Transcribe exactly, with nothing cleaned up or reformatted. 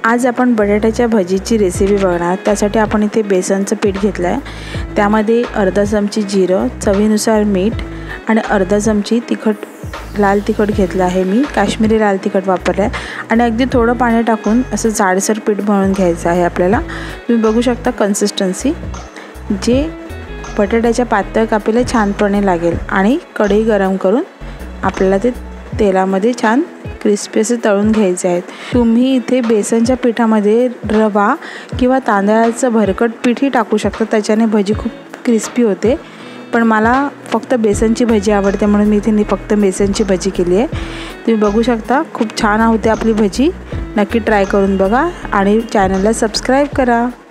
आज आपण बटाट्याच्या भजीची रेसिपी बघणार। त्यासाठी आपण इथे बेसनचं पीठ घेतलं आहे। त्यामध्ये अर्धा चमची जिरं, चवीनुसार मीठ आणि अर्धा चमची तिखट लाल तिखट घेतलं आहे। मी काश्मीरी लाल तिखट वापरलं आहे आणि अगदी थोडं पाणी टाकून असं जाडसर पीठ बनवून घ्यायचं आहे आपल्याला। तुम्ही बघू शकता कन्सिस्टन्सी, जे बटाट्याच्या पातळ कापीला छानपणे लागेल आणि कढई गरम करून आपल्याला ते तेलामध्ये छान क्रिस्पी असे तळून घ्यायचे आहेत। तुम्ही इथे बेसनच्या पिठामध्ये रवा किंवा तांदळाचं भरकट पीठही टाकू शकता, त्याच्याने भजी खूप क्रिस्पी होते। पण मला फक्त बेसनची भजी आवडते म्हणून मी इथे फक्त बेसनची भजी केली आहे। तुम्ही बघू शकता खूप छान होते आपली भजी। नक्की ट्राय करून बघा आणि चॅनलला सबस्क्राईब करा।